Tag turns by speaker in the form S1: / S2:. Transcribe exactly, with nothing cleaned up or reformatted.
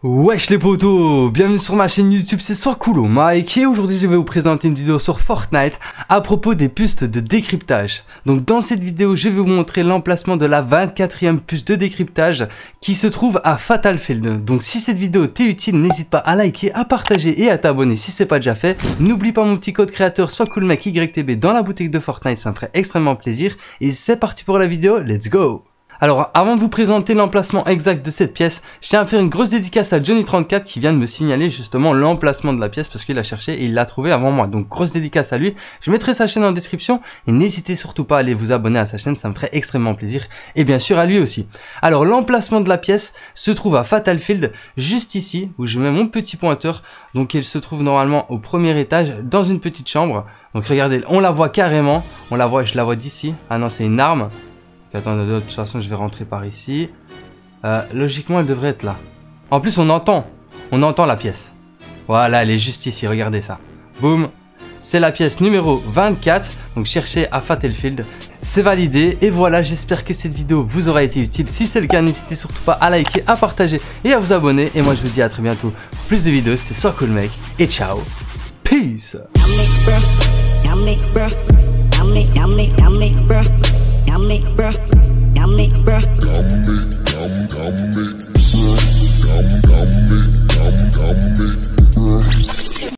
S1: Wesh les potos, bienvenue sur ma chaîne YouTube, c'est Soiscoolo Mike et aujourd'hui je vais vous présenter une vidéo sur Fortnite à propos des puces de décryptage. Donc dans cette vidéo je vais vous montrer l'emplacement de la vingt-quatrième puce de décryptage qui se trouve à Fatal Field. Donc si cette vidéo t'est utile, n'hésite pas à liker, à partager et à t'abonner si c'est pas déjà fait. N'oublie pas mon petit code créateur SoisCoolMec Y T B dans la boutique de Fortnite, ça me ferait extrêmement plaisir. Et c'est parti pour la vidéo, let's go! Alors avant de vous présenter l'emplacement exact de cette pièce, je tiens à faire une grosse dédicace à Johnny trente-quatre qui vient de me signaler justement l'emplacement de la pièce parce qu'il a cherché et il l'a trouvé avant moi. Donc grosse dédicace à lui, je mettrai sa chaîne en description et n'hésitez surtout pas à aller vous abonner à sa chaîne, ça me ferait extrêmement plaisir et bien sûr à lui aussi. Alors l'emplacement de la pièce se trouve à Fatal Field, juste ici où je mets mon petit pointeur. Donc il se trouve normalement au premier étage dans une petite chambre. Donc regardez, on la voit carrément, on la voit, je la vois d'ici. Ah non, c'est une arme. Attends, de toute façon, je vais rentrer par ici. Euh, logiquement, elle devrait être là. En plus, on entend. On entend la pièce. Voilà, elle est juste ici. Regardez ça. Boum. C'est la pièce numéro vingt-quatre. Donc, cherchez à Fatal Field. C'est validé. Et voilà, j'espère que cette vidéo vous aura été utile. Si c'est le cas, n'hésitez surtout pas à liker, à partager et à vous abonner. Et moi, je vous dis à très bientôt pour plus de vidéos. C'était SoisCoolMec. Et ciao. Peace. Yummy,